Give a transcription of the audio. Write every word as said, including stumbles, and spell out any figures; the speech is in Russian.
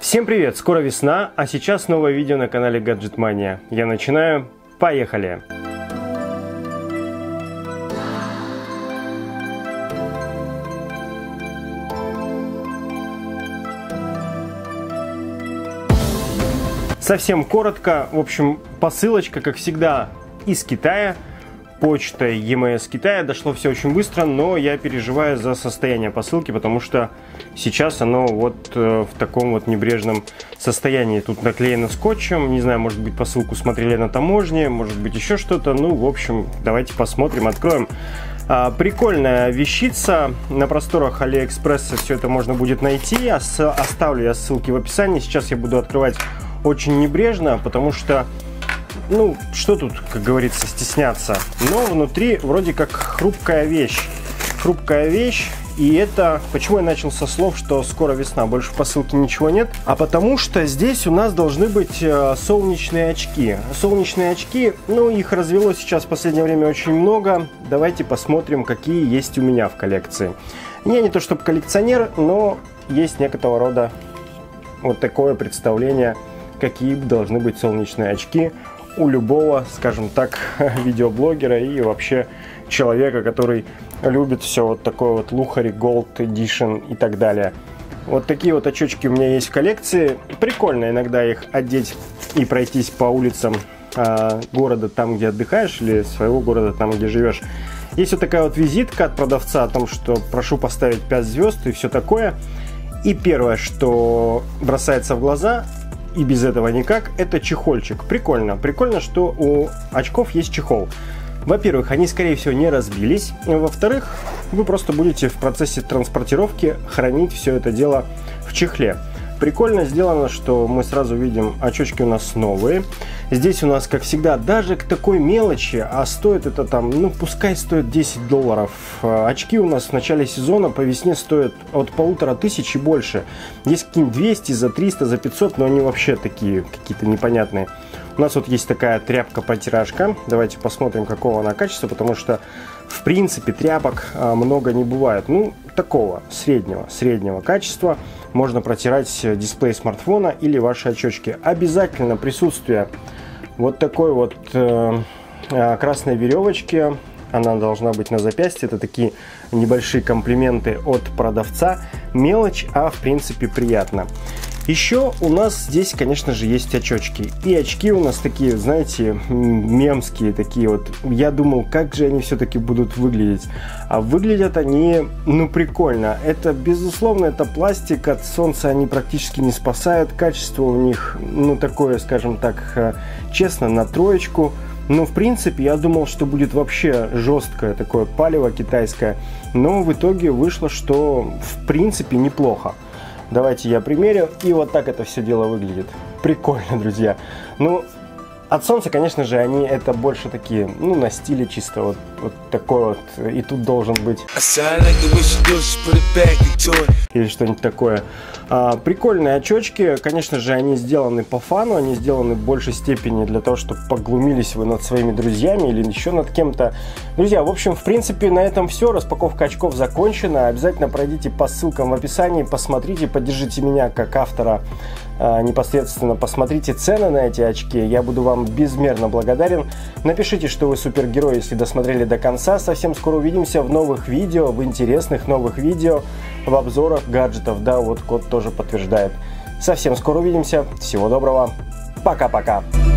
Всем привет! Скоро весна, а сейчас новое видео на канале Gadget Mania. Я начинаю. Поехали! Совсем коротко, в общем, посылочка, как всегда, из Китая. Почта и эм эс Китая. Дошло все очень быстро, но я переживаю за состояние посылки, потому что сейчас оно вот э, в таком вот небрежном состоянии. Тут наклеено скотчем, не знаю, может быть, посылку смотрели на таможне, может быть, еще что-то. Ну, в общем, давайте посмотрим, откроем. А, прикольная вещица. На просторах Алиэкспресса все это можно будет найти. Ос оставлю я ссылки в описании. Сейчас я буду открывать очень небрежно, потому что ну, что тут, как говорится, стесняться. Но внутри вроде как хрупкая вещь. Хрупкая вещь. И это, почему я начал со слов, что скоро весна, больше в посылке ничего нет. А потому что здесь у нас должны быть э, солнечные очки. Солнечные очки, ну, их развелось сейчас в последнее время очень много. Давайте посмотрим, какие есть у меня в коллекции. Я не то чтобы коллекционер, но есть некоторого рода вот такое представление, какие должны быть солнечные очки у любого, скажем так, видеоблогера и вообще человека, который любит все вот такое вот Luxury Gold Edition и так далее. Вот такие вот очечки у меня есть в коллекции. Прикольно иногда их одеть и пройтись по улицам а, города там, где отдыхаешь, или своего города там, где живешь. Есть вот такая вот визитка от продавца о том, что прошу поставить пять звезд и все такое. И первое, что бросается в глаза, и без этого никак, это чехольчик. Прикольно. Прикольно, что у очков есть чехол. Во-первых, они, скорее всего, не разбились. Во-вторых, вы просто будете в процессе транспортировки хранить все это дело в чехле. Прикольно сделано, что мы сразу видим, очечки у нас новые. Здесь у нас, как всегда, даже к такой мелочи, а стоит это там, ну, пускай стоит десять долларов. Очки у нас в начале сезона по весне стоят от полутора тысяч и больше. Есть какие-нибудь двести, за триста, за пятьсот, но они вообще такие какие-то непонятные. У нас вот есть такая тряпка-потиражка. Давайте посмотрим, какого она качества, потому что, в принципе, тряпок много не бывает. Ну, такого, среднего, среднего качества. Можно протирать дисплей смартфона или ваши очечки. Обязательно присутствие вот такой вот э, красной веревочки. Она должна быть на запястье. Это такие небольшие комплименты от продавца. Мелочь, а в принципе приятно. Еще у нас здесь, конечно же, есть очечки. И очки у нас такие, знаете, мемские такие вот. Я думал, как же они все-таки будут выглядеть. А выглядят они, ну, прикольно. Это, безусловно, это пластик. От солнца они практически не спасают. Качество у них, ну, такое, скажем так, честно, на троечку. Но, в принципе, я думал, что будет вообще жесткое такое палево китайское. Но в итоге вышло, что, в принципе, неплохо. Давайте я примерю, и вот так это все дело выглядит. Прикольно, друзья. Ну, от солнца, конечно же, они это больше такие, ну, на стиле чисто вот, вот такой вот. И тут должен быть или что-нибудь такое. А, прикольные очечки, конечно же, они сделаны по фану, они сделаны в большей степени для того, чтобы поглумились вы над своими друзьями или еще над кем-то. Друзья, в общем, в принципе, на этом все. Распаковка очков закончена. Обязательно пройдите по ссылкам в описании, посмотрите, поддержите меня как автора. Непосредственно посмотрите цены на эти очки, я буду вам безмерно благодарен. Напишите, что вы супергерой, если досмотрели до конца. Совсем скоро увидимся в новых видео, в интересных новых видео, в обзорах гаджетов. Да, вот код тоже подтверждает. Совсем скоро увидимся. Всего доброго. Пока-пока.